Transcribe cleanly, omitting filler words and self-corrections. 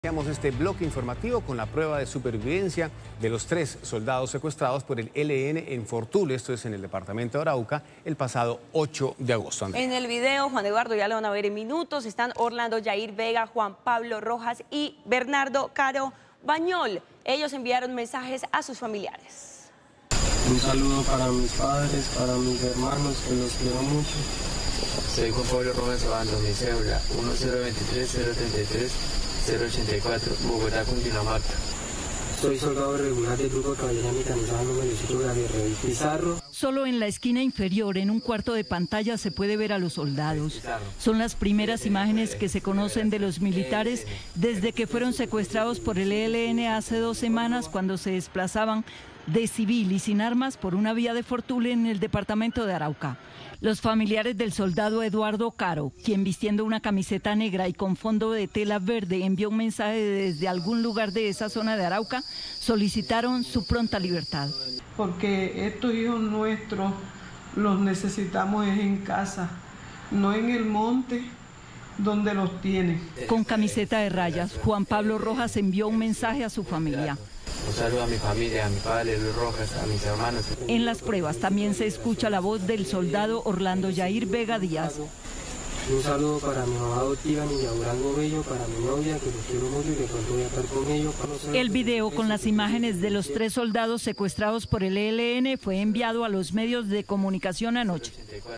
Iniciamos este bloque informativo con la prueba de supervivencia de los 3 soldados secuestrados por el ELN en Fortul, esto es en el departamento de Arauca, el pasado 8 de agosto. Andrea. En el video, Juan Eduardo, ya lo van a ver en minutos, están Orlando Yair Vega, Juan Pablo Rojas y Bernardo Caro Bañol. Ellos enviaron mensajes a sus familiares. Un saludo para mis padres, para mis hermanos, que los quiero mucho. Soy Juan Pablo Rojas Obando, mi cédula 1023-034, Bogotá, Cundinamarca. Soy soldado regular del Grupo de Caballería Mecanizada número 18 Gabriel Pizarro. Solo en la esquina inferior, en un cuarto de pantalla, se puede ver a los soldados. Son las primeras imágenes que se conocen de los militares desde que fueron secuestrados por el ELN hace 2 semanas, cuando se desplazaban de civil y sin armas por una vía de Fortul en el departamento de Arauca. Los familiares del soldado Eduardo Caro, quien vistiendo una camiseta negra y con fondo de tela verde envió un mensaje desde algún lugar de esa zona de Arauca, solicitaron su pronta libertad. Porque estos hijos nuestros los necesitamos es en casa, no en el monte donde los tienen. Con camiseta de rayas, Juan Pablo Rojas envió un mensaje a su familia. Un saludo a mi familia, a mi padre Luis Rojas, a mis hermanos. En las pruebas también se escucha la voz del soldado Orlando Yair Vega Díaz. Un saludo para mi mamá adoptiva, mi Durango Bello, para mi novia, que los quiero mucho y que pronto voy a estar con ellos. El video con las imágenes de los 3 soldados secuestrados por el ELN fue enviado a los medios de comunicación anoche.